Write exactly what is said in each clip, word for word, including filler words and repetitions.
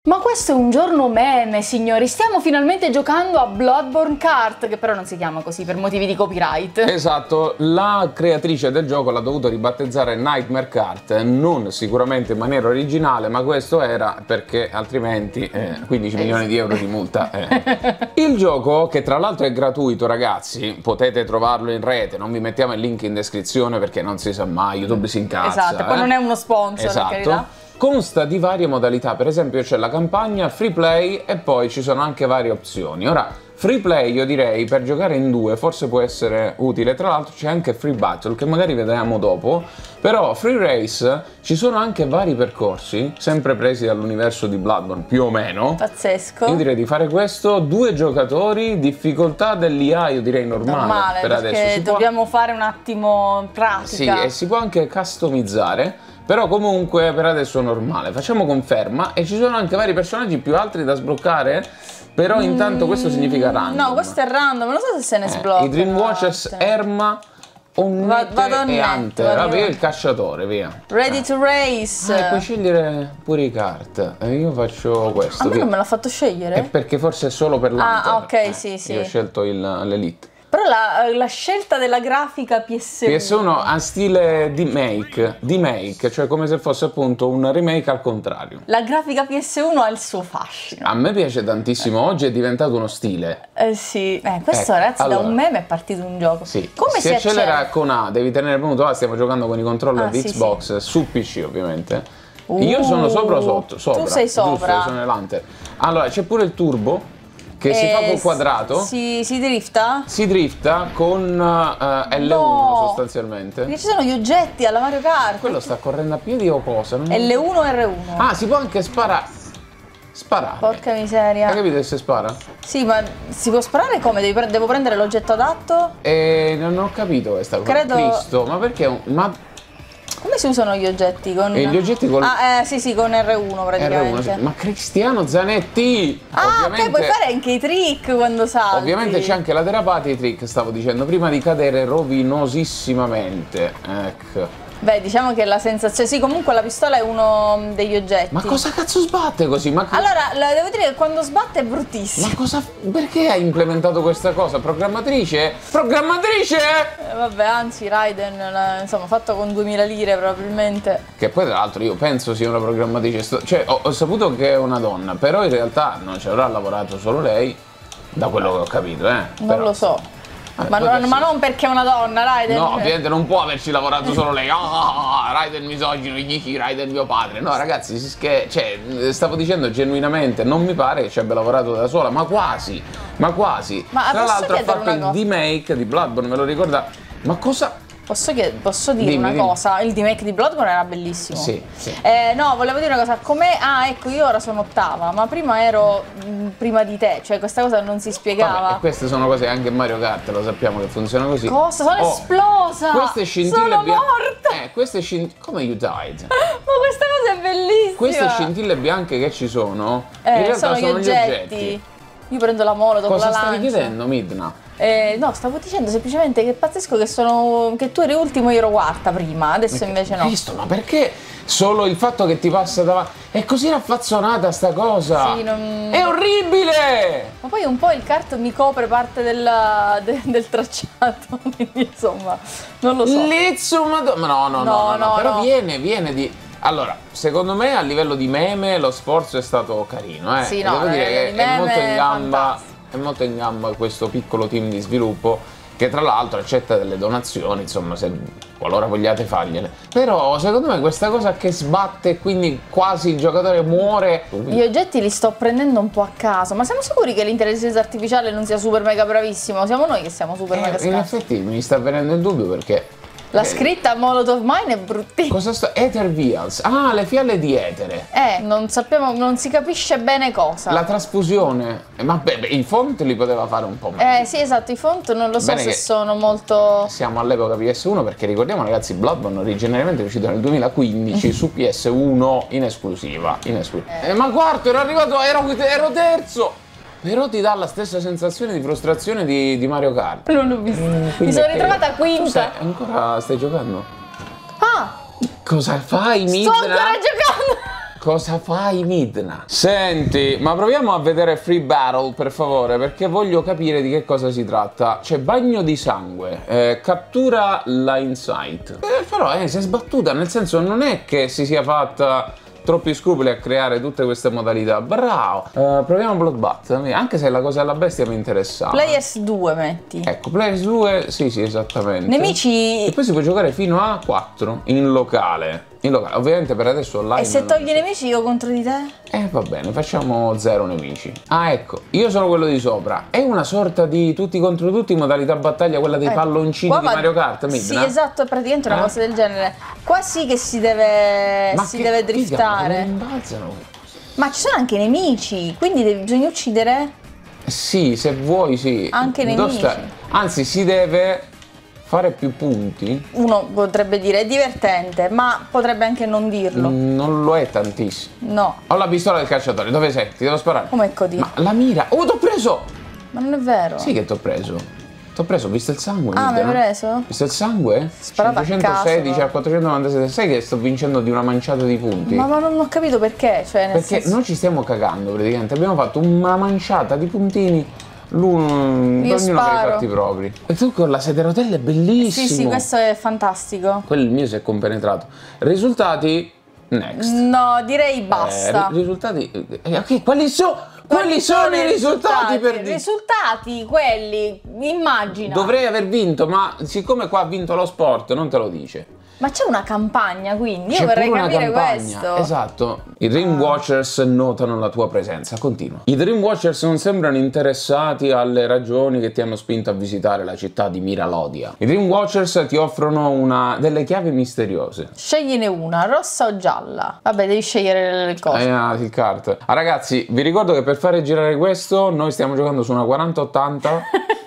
Ma questo è un giorno meme, signori, stiamo finalmente giocando a Bloodborne Kart, che però non si chiama così per motivi di copyright. Esatto, la creatrice del gioco l'ha dovuto ribattezzare Nightmare Kart, non sicuramente in maniera originale, ma questo era perché altrimenti eh, quindici milioni di euro di multa. Eh. Il gioco, che tra l'altro è gratuito ragazzi, potete trovarlo in rete, non vi mettiamo il link in descrizione perché non si sa mai, YouTube si incazza. Esatto, poi eh. non è uno sponsor, esatto. per carità. Consta di varie modalità, per esempio c'è la campagna free play e poi ci sono anche varie opzioni. Ora, free play io direi per giocare in due forse può essere utile, tra l'altro c'è anche free battle che magari vedremo dopo, però free race ci sono anche vari percorsi, sempre presi dall'universo di Bloodborne più o meno. Pazzesco. Io direi di fare questo, due giocatori, difficoltà dell'I A io direi normale, normale per perché adesso. Si dobbiamo può... fare un attimo pratica. Sì, e si può anche customizzare. Però comunque per adesso è normale. Facciamo conferma e ci sono anche vari personaggi più altri da sbloccare. Però intanto questo significa random. No, questo è random, non so se se ne eh, sblocca. I Dream Watchers, Erma, Onnette vado e netto, Ante. vado Vabbè, io. il cacciatore, via. Ready to race. Ah, e puoi scegliere pure i kart. E io faccio questo. A me via. non me l'ha fatto scegliere. È perché forse è solo per l'Hunter. Ah, ok, eh, sì, sì. Io ho scelto l'Elite. Però la, la scelta della grafica P S uno. P S uno ha stile di make, di make, cioè come se fosse appunto un remake al contrario. La grafica P S uno ha il suo fascino. A me piace tantissimo, oggi è diventato uno stile. Eh sì, eh, questo Ecco, ragazzi allora, da un meme è partito un gioco. Sì. Come si, si accelera accende? con A, devi tenere premuto A, stiamo giocando con i controller Ah, di sì, Xbox su P C ovviamente. Uh, Io sono sopra o sotto? Sopra. Tu sei sopra. Giusto, io sono nell'Hunter. Allora, c'è pure il turbo che si fa Eh, col quadrato. Si, si drifta? Si drifta con uh, L uno No. sostanzialmente. Perché ci sono gli oggetti alla Mario Kart. Quello sta correndo a piedi o cosa? Non... L uno e R uno. Ah, si può anche sparare. Sparare. Porca miseria. Hai capito che si spara? Sì, ma si può sparare come? Devi pre- devo prendere l'oggetto adatto? E non ho capito questa cosa. Credo- Cristo, ma perché? un- Ma Come si usano gli oggetti? Con... E gli oggetti con- Ah, eh, sì, sì, con R uno praticamente. R uno, sì. Ma Cristiano Zanetti! Ah, ovviamente, ok, puoi fare anche i trick quando salti. Ovviamente c'è anche la derapata e i trick, stavo dicendo, prima di cadere rovinosissimamente. Ecco. Beh, diciamo che la sensazione... Sì, comunque la pistola è uno degli oggetti. Ma cosa cazzo sbatte così? Ma, Allora, la- devo dire che quando sbatte è bruttissimo. ma cosa... Perché hai implementato questa cosa? Programmatrice? Programmatrice! Eh, vabbè, anzi, Raiden, la- insomma, fatto con duemila lire probabilmente. Che poi tra l'altro io penso sia una programmatrice, sto- cioè ho, ho saputo che è una donna, però in realtà non ci avrà lavorato solo lei, da quello che ho capito, eh. Non Però- lo so. Eh, Ma, può non, darsi. ma non perché è una donna, Raiden. No, ovviamente non può averci lavorato solo lei. Ah, Raiden misogino, gli dici Raiden mio padre. No, ragazzi, si scher- cioè, stavo dicendo genuinamente, non mi pare che ci abbia lavorato da sola, ma quasi, ma quasi. Ma Tra posso l'altro ha chiedere fatto una il cosa? remake di Bloodborne, me lo ricorda? Ma cosa? Posso, chied- posso dire Dimmi, una dimmi. cosa? Il remake di Bloodborne era bellissimo. Sì, sì. Eh, no, volevo dire una cosa. Come... Ah, ecco, io ora sono ottava, ma prima ero mh, prima di te. Cioè, questa cosa non si spiegava. Vabbè, e queste sono cose anche in Mario Kart, lo sappiamo che funziona così. Cosa? Sono Oh, esplosa! Queste scintille Sono bianche. morta! Eh, queste scintille. Come you died? Ma questa cosa è bellissima! Queste scintille bianche che ci sono, Eh, in realtà sono sono, gli gli oggetti. oggetti. Io prendo la mola dopo Cosa la stavi lancio. chiedendo, Midna? Eh, no, stavo dicendo semplicemente che è pazzesco che sono. Che tu eri ultimo, io ero quarta prima, adesso invece no. Cristo, ma perché solo il fatto che ti passa davanti è così raffazzonata sta cosa? Sì, non- È orribile! Ma poi un po' il kart mi copre parte della- de- del tracciato, quindi insomma, non lo so. Lizzo, madonna. No, no, no, no, No, no, no, però no. viene, viene di. Allora, secondo me a livello di meme lo sforzo è stato carino, eh. Sì, no, Devo a dire livello che di è meme molto in gamba, fantastico. è molto in gamba questo piccolo team di sviluppo che tra l'altro accetta delle donazioni, insomma, se qualora vogliate fargliele. Però secondo me questa cosa che sbatte e quindi quasi il giocatore muore. Gli oggetti li sto prendendo un po' a caso, ma siamo sicuri che l'intelligenza artificiale non sia super mega bravissimo? Siamo noi che siamo super mega Eh, in scarsi. effetti mi sta venendo il dubbio perché. La eh, scritta Molotov Mine è bruttissima. Cosa sta. Ether Vials. Ah, le fiale di etere. Eh, non sappiamo, non si capisce bene cosa. La trasfusione. Eh, Ma beh, beh, i font li poteva fare un po' meglio. Eh sì, esatto, i font non lo so Bene se che- sono molto... Siamo all'epoca P S uno perché ricordiamo ragazzi Bloodborne originariamente è uscito nel duemilaquindici su P S uno in esclusiva, in esclusiva. Eh, ma quarto ero arrivato, ero, ero terzo! Però ti dà la stessa sensazione di frustrazione di, di Mario Kart. Non l'ho visto. Mi Quindi sono è che- ritrovata Tu stai, quinta. ancora stai giocando? Ah, Cosa fai, sto Midna? ancora giocando. cosa fai, Midna? Senti, ma proviamo a vedere Free Battle, per favore, perché voglio capire di che cosa si tratta. C'è bagno di sangue, eh, cattura la Insight. Eh, però eh, si è sbattuta, nel senso non è che si sia fatta troppi scrupoli a creare tutte queste modalità. Bravo! Uh, proviamo Bloodbath, anche se la cosa della bestia mi interessava. Players due metti. Ecco, Players due, sì sì, esattamente. Nemici... E poi si può giocare fino a quattro in locale. In locale, ovviamente per adesso online. E se togli i nemici io contro di te? Eh va bene, facciamo zero nemici. Ah ecco, io sono quello di sopra. È una sorta di tutti contro tutti modalità battaglia, quella dei eh, palloncini di Mario Kart, Midna? Sì, esatto, è praticamente una eh? cosa del genere. Qua sì che si deve, Ma si che, deve driftare. Figa, ma ci sono anche i nemici, quindi bisogna uccidere? Sì, se vuoi sì. Anche i nemici. Anzi, si deve fare più punti. Uno potrebbe dire è divertente, ma potrebbe anche non dirlo. Mm, non lo è tantissimo. No. Ho la pistola del cacciatore, dove sei? Ti devo sparare. Come così? Ma la mira. Oh, t'ho preso! Ma non è vero. Sì che t'ho preso. T'ho preso, visto il sangue? Ah, mi hai preso? Visto il sangue? Sparato cinquecentosedici a caso, a quattrocentonovantasette. Sai che sto vincendo di una manciata di punti? Ma, ma non ho capito perché. Cioè, nel Perché senso... noi ci stiamo cagando praticamente. Abbiamo fatto una manciata di puntini. L'uno, ognuno per i fatti propri. E tu con la sedia a rotelle è bellissimo. Sì, sì, questo è fantastico. Quello il mio si è compenetrato. Risultati? Next. No, direi basta. Eh, risultati? Eh, ok, quali sono? Quali sono i risultati, risultati per dire? Risultati, quelli, immagina. Dovrei aver vinto, ma siccome qua ha vinto lo sport, non te lo dice. Ma c'è una campagna, quindi io vorrei capire questo. Esatto. I Dream Watchers notano la tua presenza. Continua. I Dream Watchers non sembrano interessati alle ragioni che ti hanno spinto a visitare la città di Miralodia. I Dream Watchers ti offrono una delle chiavi misteriose. Scegliene una, rossa o gialla. Vabbè, devi scegliere le cose. Eh, ah, il kart. Ah, ragazzi, vi ricordo che per fare girare questo noi stiamo giocando su una quaranta ottanta,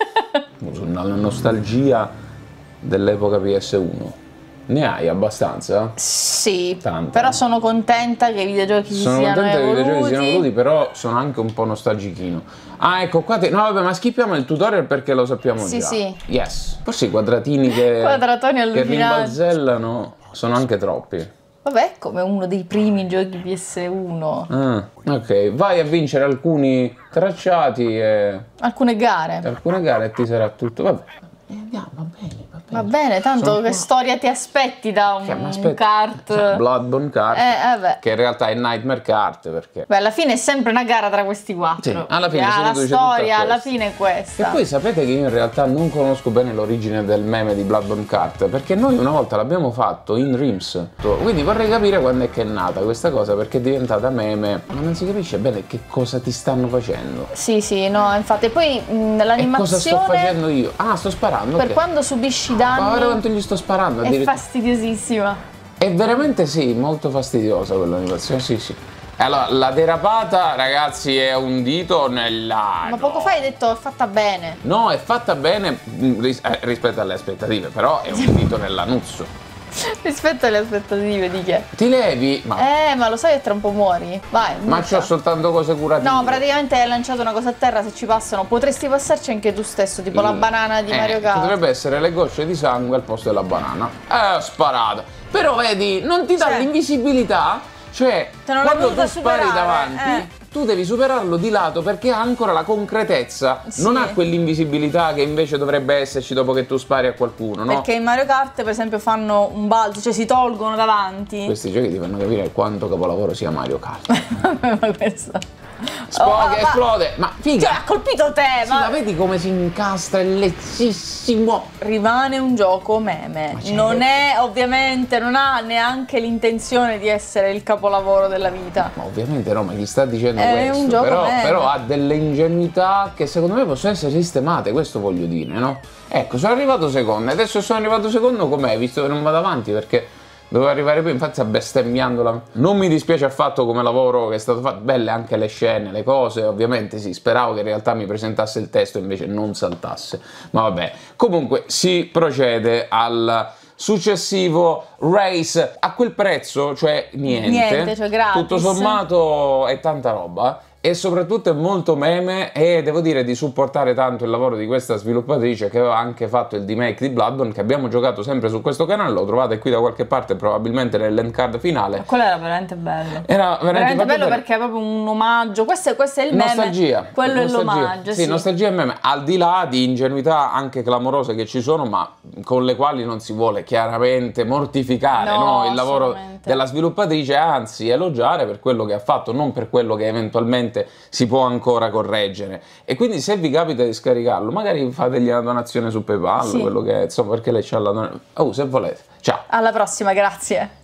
su una nostalgia dell'epoca P S uno. Ne hai abbastanza? Sì, Tanto. Però sono contenta che i videogiochi sono siano contenta evoluti. che i videogiochi siano evoluti, però sono anche un po' nostalgichino. Ah, ecco qua te... No, vabbè, ma skippiamo il tutorial perché lo sappiamo sì, già. Sì, sì. Yes. Forse i quadratini che, Quadratoni che rimbalzellano sono anche troppi. Vabbè, come uno dei primi giochi P S uno. Ah, ok. Vai a vincere alcuni tracciati e... Alcune gare. Alcune gare e ti sarà tutto... Vabbè. Andiamo, va bene, va bene. Va bene, tanto sono che qua. Storia ti aspetti da un, un kart? Cioè, Bloodborne Kart, eh, eh che in realtà è Nightmare Kart, perché... Beh, alla fine è sempre una gara tra questi quattro. Sì, alla fine ah, si la storia, alla fine è questa. E poi sapete che io in realtà non conosco bene l'origine del meme di Bloodborne Kart, perché noi una volta l'abbiamo fatto in Rims. Quindi vorrei capire quando è che è nata questa cosa, perché è diventata meme, ma non si capisce bene che cosa ti stanno facendo. Sì, sì, no, infatti. E poi l'animazione... cosa sto facendo io? Ah, sto sparando, Per okay. Quando subisci danni... Ma guarda quanto gli sto sparando. È fastidiosissima. È veramente sì, molto fastidiosa quell'animazione, sì sì. Allora, la derapata, ragazzi, è un dito nell'ano. Ma poco fa hai detto è fatta bene. No, è fatta bene ris eh, rispetto alle aspettative, però è un dito nell'anuzzo. Rispetto alle aspettative di che? Ti levi? Ma... Eh, ma lo sai che tra un po' muori? Vai. Ma c'ho soltanto cose curative. No, praticamente hai lanciato una cosa a terra, se ci passano potresti passarci anche tu stesso, tipo Il... la banana di eh, Mario Kart. Dovrebbe essere le gocce di sangue al posto della banana. Eh, sparato. Però vedi, non ti dà cioè... l'invisibilità, cioè quando tu spari superare, davanti... Eh. Tu devi superarlo di lato perché ha ancora la concretezza, sì. Non ha quell'invisibilità che invece dovrebbe esserci dopo che tu spari a qualcuno, no? Perché in Mario Kart per esempio fanno un balzo, cioè si tolgono davanti. Questi giochi ti fanno capire quanto capolavoro sia Mario Kart. Ma questo... Spoglia, oh, esplode, ma figa! Cioè, ha colpito te, sì, ma... ma vedi come si incastra, è lezzissimo! Rimane un gioco meme, non è ovviamente, non ha neanche l'intenzione di essere il capolavoro della vita. Ma ovviamente no, ma gli sta dicendo è questo, un gioco però, meme. Però ha delle ingenuità che secondo me possono essere sistemate, questo voglio dire, no? Ecco, sono arrivato secondo, adesso sono arrivato secondo com'è, visto che non vado avanti perché... Dovevo arrivare prima, infatti sta bestemmiandola. Non mi dispiace affatto come lavoro che è stato fatto, belle anche le scene, le cose, ovviamente sì, speravo che in realtà mi presentasse il testo e invece non saltasse. Ma vabbè, comunque si procede al successivo race a quel prezzo, cioè niente, niente cioè gratis. Tutto sommato è tanta roba. e soprattutto è molto meme, e devo dire di supportare tanto il lavoro di questa sviluppatrice che aveva anche fatto il remake di Bloodborne, che abbiamo giocato sempre su questo canale, lo trovate qui da qualche parte, probabilmente nell'end card finale. Quello era veramente bello. Era veramente, veramente bello bene. Perché è proprio un omaggio, questo è, questo è il meme, nostalgia, quello nostalgia. è l'omaggio. Sì, sì, nostalgia e meme, al di là di ingenuità anche clamorose che ci sono, ma con le quali non si vuole chiaramente mortificare no, no, il lavoro della sviluppatrice, anzi elogiare per quello che ha fatto, non per quello che eventualmente si può ancora correggere. E quindi se vi capita di scaricarlo, magari fategli una donazione su PayPal, sì. quello che è, insomma, perché lei c'ha la donazione. Oh, se volete. Ciao. Alla prossima, grazie.